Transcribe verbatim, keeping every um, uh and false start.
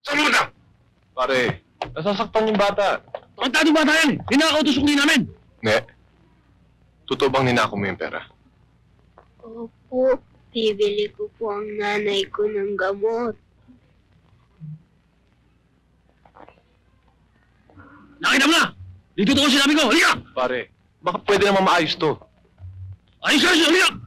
Saan mo na? Pare, nasasaktan yung bata. Tantado ba tayo? Hinakaw to sukli namin! Ne, totoo bang ninako mo yung pera? Opo, bibili ko po ang nanay ko ng gamot. Nakita mo na! Dito to ko sinabi ko! Halika! Pare, baka pwede naman maayos to. Ayos ka siya! Halika!